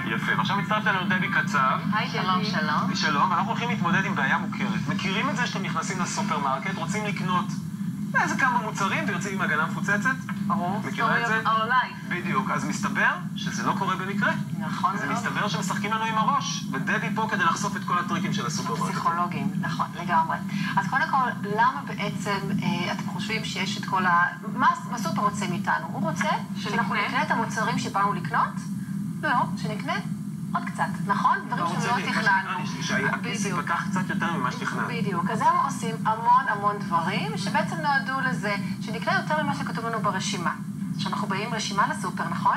יפה. ועכשיו מצטרפת אלינו דבי קצב. היי, שלום, שלום. שלום, אנחנו הולכים להתמודד עם בעיה מוכרת. מכירים את זה שאתם נכנסים לסופרמרקט, רוצים לקנות איזה כמה מוצרים ויוצאים עם הגנה מפוצצת? ברור. מכירה את זה? בדיוק. אז מסתבר שזה לא קורה במקרה. נכון. זה מסתבר שמשחקים לנו עם הראש. ודבי פה כדי לחשוף את כל הטריקים של הסופרמרקט. פסיכולוגים, נכון, לגמרי. אז קודם כל, למה בעצם אתם חושבים שיש את כל ה... מה הסופר רוצה מאיתנו? הוא רוצה שאנחנו נקנה את המוצרים שבאנו לקנות? לא, שנקנה עוד קצת, נכון? דברים שלא תכננו. שהכיס ייפתח קצת יותר ממה שתכנן. בדיוק. אז הם עושים המון דברים שבעצם נועדו לזה שנקנה יותר ממה שכתוב לנו ברשימה. שאנחנו באים רשימה לסופר, נכון?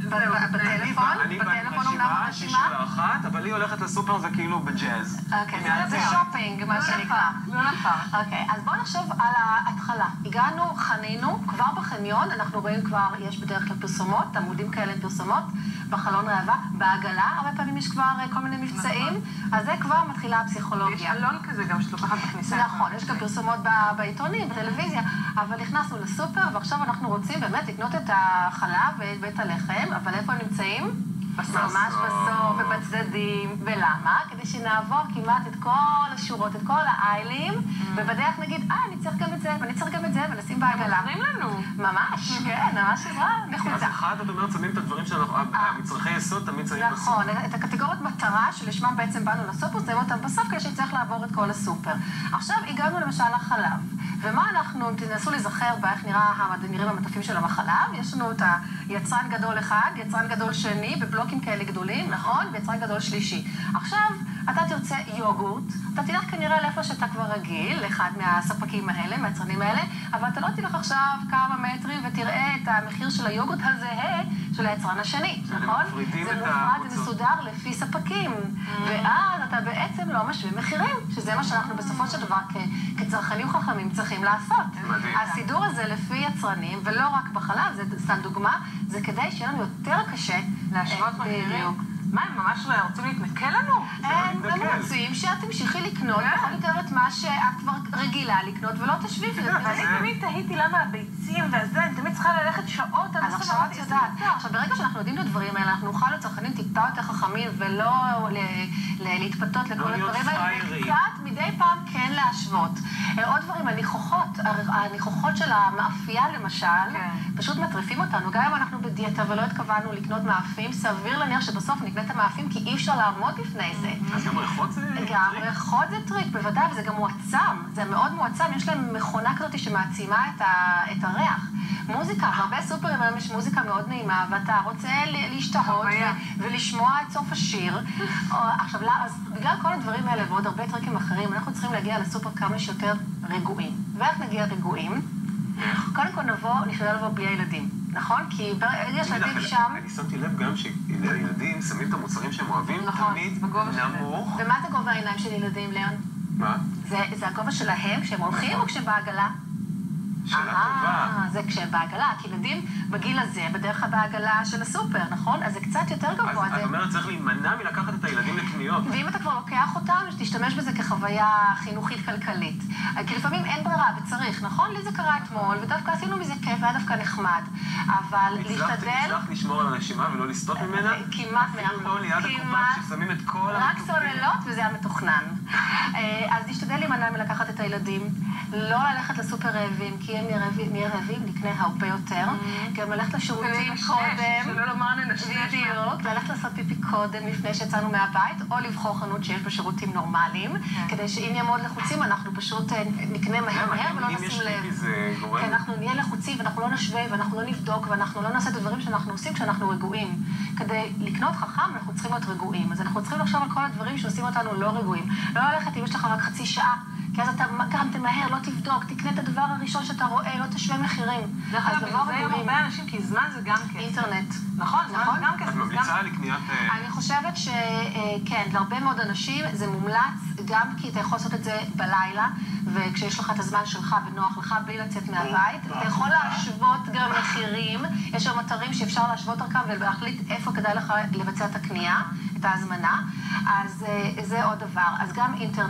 בטלפון? אני בא עם רשימה שיש לה אחת, אבל היא הולכת לסופר זה כאילו בג'אז. אוקיי, זה שופינג, מה שנקרא. לא נפר. אוקיי, אז בואו נחשוב על ההתחלה. הגענו, חנינו, כבר בחניון, אנחנו רואים כבר, יש בדרך כלל פרסומות, עמודים כאלה עם פרסומות, בחלון ראווה, בעגלה, הרבה פעמים יש כבר כל מיני מבצעים, אז זה כבר מתחילה הפסיכולוגיה. יש אלון כזה גם שלוקחת בכניסה. נכון, יש גם פרסומות בעיתונים, בטלוויזיה, אבל נכנסנו לסופר, ועכשיו אנחנו רוצים באמת לקנות את החלב ואת בית הלחם, אבל איפה הם נמצאים? ממש בסוף ובצדדים. ולמה? כדי שנעבור כמעט את כל השורות, את כל האיילים, ובדרך נגיד, אני צריך גם את זה, ואני צריך גם את זה, ונשים בעגלה. הם עוזרים לנו. ממש, כן, ממש עזרה נחוצה. אז אחד, את אומרת, שמים את הדברים שאנחנו, המצרכי יסוד תמיד שמים בסופר. נכון, את הקטגוריות מטרה שלשמם בעצם באנו לסופר, שמים אותם בסוף כדי שצריך לעבור את כל הסופר. עכשיו הגענו למשל לחלב, ומה אנחנו, תנסו להיזכר באיך נראים המטפים של החלב, יש לנו את היצרן גדול אחד, יצרן גדול שני, בבלוקים כאלה גדולים, נכון? ויצרן גדול שלישי. עכשיו, אתה תרצה יוגורט, אתה תלך כנראה לאיפה שאתה כבר רגיל, לאחד מהספקים האלה, מהיצרנים האלה, אבל אתה לא תלך עכשיו כמה מטרים ותראה את המחיר של היוגורט הזהה של היצרן השני, נכון? זה מופרד, זה מסודר לפי ספקים, ואז אתה בעצם לא משווה מחירים, שזה מה שאנחנו בסופו של דבר כצרכנים חכמים צריכים לעשות. הסידור הזה לפי יצרנים, ולא רק בחלב, זה סתם דוגמה, זה כדי שיהיה לנו יותר קשה להשוות מחירים. מה, הם ממש רוצים להתנקל לנו? הם רוצים שאת תמשיכי לקנות בכל יותר את מה שאת כבר רגילה לקנות ולא תשבי. ואני תמיד תהיתי למה הביצים והזה, אני תמיד צריכה ללכת שעות. אז עכשיו את יודעת. עכשיו ברגע שאנחנו יודעים את הדברים האלה, אנחנו נוכל לצרכנים טיפה יותר חכמים ולא להתפתות לכל הדברים האלה, וקצת מדי פעם כן להשוות. עוד דברים, הניחוחות של המאפייה למשל, פשוט מטריפים אותנו. גם אם אנחנו בדיאטה ולא התכוונו לקנות מאפים, סביר להניח שבסוף נקנה את המאפים, כי אי אפשר לעמוד לפני זה. אז גם ריחות זה טריק? גם ריחות זה טריק, בוודאי, וזה גם מועצם. זה מאוד מועצם, יש להם מכונה כזאת שמעצימה את הריח. מוזיקה, הרבה סופרים היום יש מוזיקה מאוד נעימה, ואתה רוצה להשתהות ולשמוע את סוף השיר. עכשיו, אז בגלל כל הדברים האלה ועוד הרבה טריקים אחרים, אנחנו צריכים להגיע לסופר כמה שיותר רגועים. ואיך נגיע רגועים? קודם כל נשתדל לבוא בלי הילדים, נכון? כי יש ילדים שם... אני שמתי לב גם שילדים שמים את המוצרים שהם אוהבים תמיד נמוך. ומה זה גובה העיניים של ילדים, ליאון? מה? זה הגובה שלהם כשהם הולכים או כשהם בעגלה? שאלה טובה. זה כשהם בעגלה, כי ילדים בגיל הזה, בדרך כלל בעגלה של הסופר, נכון? אז זה קצת יותר גבוה. אז את אומרת, צריך להימנע מלקחת את הילדים לקניות. ואם אתה כבר לוקח אותם, תשתמש בזה כחוויה חינוכית-כלכלית. כי לפעמים אין ברירה וצריך, נכון? לי זה קרה אתמול, ודווקא עשינו מזה כיף, והיה דווקא נחמד. אבל להשתדל... הצלחת לשמור על הרשימה ולא לסטות ממנה? כמעט אפילו לא ליד הקופה ששמים את כל... רק סוללות וזה היה מתוכנן. אז להשתדל להימנע מלקחת את הילדים, לא ללכת לסופר רעבים, כי הם נהיה רעבים, נקנה הרבה יותר. גם ללכת לשירותים קודם. שלא לומר ננשנש. בדיוק. ללכת לעשות פיפי קודם לפני שיצאנו מהבית, או לבחור חנות שיש בה שירותים נורמליים, כדי שאם נהיה מאוד לחוצים, אנחנו פשוט נקנה מהר ולא נשים לב. כי אנחנו נהיה לחוצים ואנחנו לא נשווה ואנחנו לא נבדוק ואנחנו לא נעשה את הדברים שאנחנו עושים כשאנחנו רגועים. כדי לקנות חכם, אנחנו צריכים להיות רגועים. אז אנחנו צריכים לחשוב על כל הדברים שעושים אותנו לא רגועים. לא ללכת אם יש לך רק חצי שעה. כי אז אתה גם תמהר, לא תבדוק, תקנה את הדבר הראשון שאתה רואה, לא תשווה מחירים. דרך אגב, זה עם הרבה אנשים, כי זמן זה גם כסף. אינטרנט. נכון, זמן זה גם כסף. את ממליצה לקניית... אני חושבת שכן, להרבה מאוד אנשים זה מומלץ, גם כי אתה יכול לעשות את זה בלילה, וכשיש לך את הזמן שלך ונוח לך בלי לצאת מהבית, אתה יכול להשוות גם מחירים, יש שם אתרים שאפשר להשוות דרכם ולהחליט איפה כדאי לך לבצע את הקנייה, את ההזמנה, אז זה עוד דבר. אז גם אינטרנט,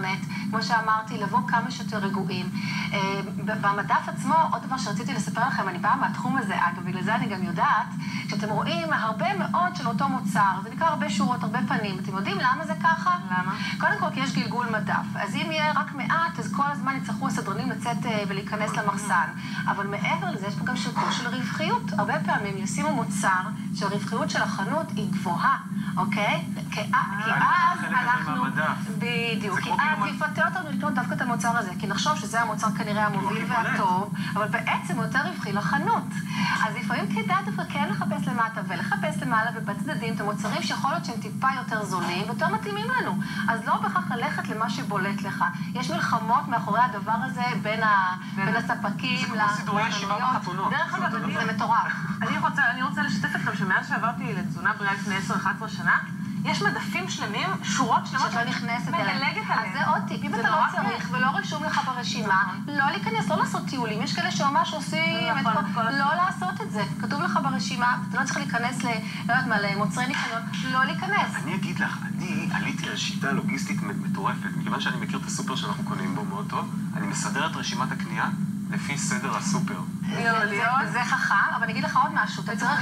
כמו שאמרתי, לבוא כמה שיותר רגועים. במדף עצמו, עוד דבר שרציתי לספר לכם, אני באה מהתחום הזה, אגב, בגלל זה אני גם יודעת, שאתם רואים הרבה מאוד של אותו מוצר, זה נקרא הרבה שורות, הרבה פנים. אתם יודעים למה זה ככה? למה? קודם כל, כי יש גלגול מדף. אז אם יהיה רק מעט, אז כל הזמן יצטרכו הסדרנים לצאת ולהיכנס למחסן. אבל מעבר לזה, יש פה גם שיקול של רווחיות. הרבה פעמים ישימו מוצר שהרווחיות של החנות היא גבוהה, אוקיי? כי אז אנחנו... בדיוק. כי אז יפתה אותנו לקנות דווקא את המוצר הזה, כי נחשוב שזה המוצר כנראה המוביל והטוב, אבל בעצם הוא יותר רווחי לחנות. אז לפעמים כדאי דווקא כן לחפש למטה ולחפש למעלה ובצדדים את המוצרים שיכול להיות שהם טיפה יותר זולים ויותר מתאימים לנו. אז לא בכך ללכת למה שבולט לך. יש מלחמות מאחורי הדבר הזה בין הספקים זה כמו סידורי ישיבה בחתונות. דרך אגב, זה מטורף. אני רוצה לשתף אתכם שמאז שעברתי לתזונה בריאה לפני 10-11 שנה, יש מדפים שלמים, שורות שלמות שאת לא נכנסת אליהם. מדלגת אז עליהם. זה עוד טיפ. אם אתה לא צריך ולא רשום לך ברשימה, לא להיכנס, לא לעשות טיולים. יש כאלה שממש עושים לא לעשות את זה. כתוב לך ברשימה, אתה לא צריך להיכנס למוצרי ניקיון, לא להיכנס. אני אגיד לך, אני עליתי על שיטה לוגיסטית מטורפת. מכיוון שאני מכיר את הסופר שאנחנו קונים בו מאוד טוב, אני מסדר את רשימת הקנייה לפי סדר הסופר. זה חכם, אבל אני אגיד לך עוד משהו.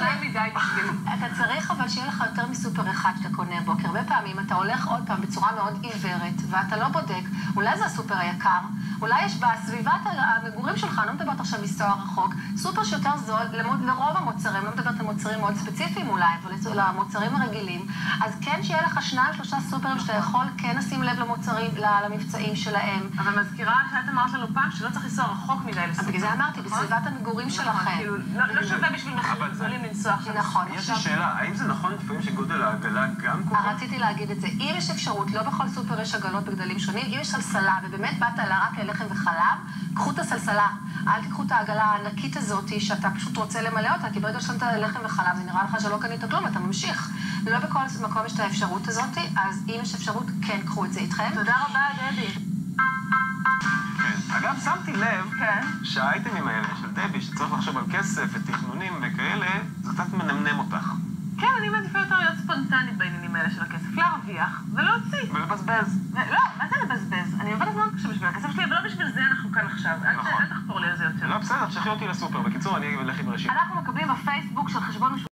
אתה צריך אבל שיהיה לך יותר מסופר אחד שאתה קונה בו, כי הרבה פעמים אתה הולך עוד פעם בצורה מאוד עיוורת, ואתה לא בודק, אולי זה הסופר היקר, אולי יש בסביבת המגורים שלך, אני לא מדברת עכשיו מסתואר רחוק, סופר שיותר זול לרוב המוצרים, לא מדברת על מוצרים מאוד ספציפיים אולי, אבל למוצרים הרגילים, אז כן שיהיה לך 2-3 סופרים שאתה יכול כן לשים לב למוצרים, למבצעים שלהם. אבל מזכירה שאת אמרת לנו פעם שלא צריך לנסוע רחוק מדי לסופר. בגלל זה אמרתי, בסביבת המגורים שלכם. לא שווה בשביל מחירים גדולים לנסוע עכשיו. נכון. יש לי שאלה, האם זה נכון לפעמים שגודל העגלה גם קורה? רציתי להגיד את זה. אם יש אפשרות, לא בכל סופר יש עגלות בגדלים שונים, אם יש סלסלה, ובאמת באת רק ללחם וחלב, קחו את הסלסלה. אל תקחו את העגלה הענקית הזאת, שאתה פשוט רוצה למלא אותה, כי ברגע שאתה לחם וחלב, זה נראה לך שלא קנית כלום, אתה ממשיך. לא בכל מקום יש את האפשרות הזאת, אז אם יש אפשרות, כן, קחו את זה איתכם. תודה רבה, דבי. כן. אגב, שמתי לב שהאייטמים האלה של דבי, שצריך לחשוב על כסף ותכנונים וכאלה, זה קצת מנמנם אותך. כן, אני מעדיפה יותר להיות ספונטנית בעניינים האלה של הכסף. להרוויח ולהוציא. ולבזבז. לא, מה זה לבזבז? אני עובדת מאוד קשה בשביל הכסף שלי, אבל לא בשביל זה אנחנו כאן עכשיו. אל תחפור לי על זה יותר. לא, בסדר, תשלחי אותי לסופר. בקיצור, אני אלך עם רשימה. אנחנו מקבלים בפייסבוק של חשבון משותף.